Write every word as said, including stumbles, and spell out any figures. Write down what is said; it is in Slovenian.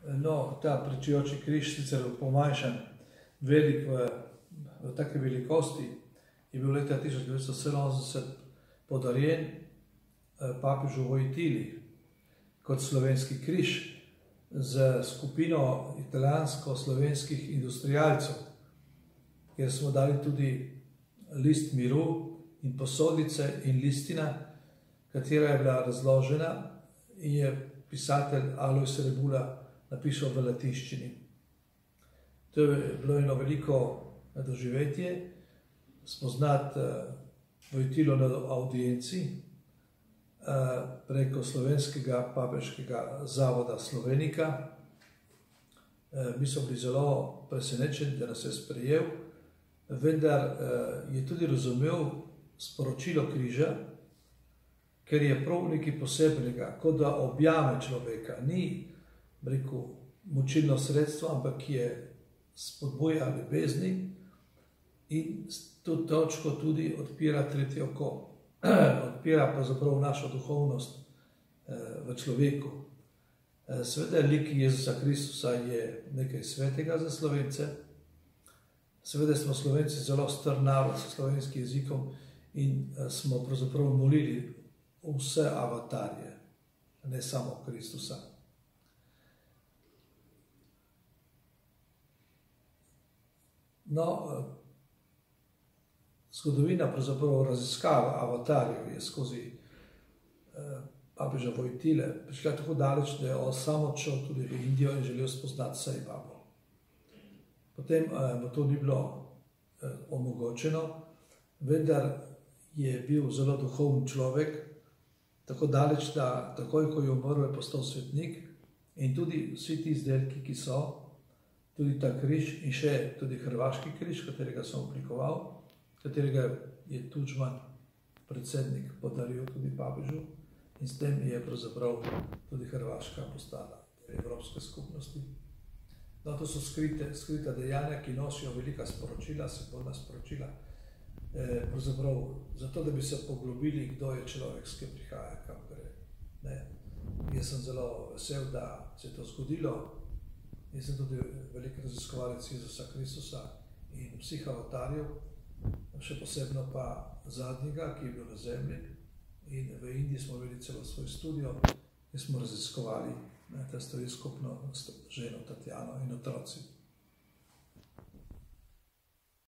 No, ta pričujoči križ, sicer pomanjšan, velik v, v take velikosti, je bil leta tisoč devetsto sedeminosemdeset podarjen papežu Wojtyli kot slovenski križ z skupino italijansko-slovenskih industrialcev, kjer smo dali tudi list miru in posodice in listina, katera je bila razložena in je pisatelj Alojz Rebula napisal v latinščini. To je bilo eno veliko doživetje, spoznati Wojtylo na audienci preko slovenskega papeškega zavoda Slovenika. Mi smo bili zelo presenečeni, da nas je sprejel, vendar je tudi razumel sporočilo križa, ker je prav nekaj posebnega, kot da objame človeka. Ni, rekel, mučilno sredstvo, ampak je spodbuja ljubezni in to točko tudi odpira tretje oko. Odpira pravzaprav našo duhovnost v človeku. Seveda lik Jezusa Kristusa je nekaj svetega za Slovence. Seveda smo Slovenci zelo star narod s slovenskim jezikom in smo pravzaprav molili vse avatarje, ne samo Kristusa. No, zgodovina pravzaprav raziskava avatarjev je skozi papeža Wojtyle prišla tako daleč, da je on sam odšel tudi v Indijo in želel spoznati Sai Babo. Potem mu to ni bilo omogočeno, vendar je bil zelo duhoven človek, tako daleč, da takoj, ko je umrl, je postal svetnik in tudi vsi ti izdelki, ki so, tudi ta križ in še tudi hrvaški križ, katerega sem oblikoval, katerega je Tuđman, predsednik, podaril tudi papežu in s tem je pravzaprav tudi Hrvaška postala Evropske skupnosti. No, to so skrite, skrita dejanja, ki nosijo velika sporočila, simbolna sporočila, eh, pravzaprav zato, da bi se poglobili, kdo je človek, s kim prihaja, kam gre. Ne. Jaz sem zelo vesel, da se je to zgodilo. Jaz sem tudi velik raziskovalec Jezusa Kristusa in vseh avatarjev, še posebno pa zadnjega, ki je bil na zemlji. In v Indiji smo imeli celo svoj studio in smo raziskovali, da sta skupno ženo Tatjano in otroci.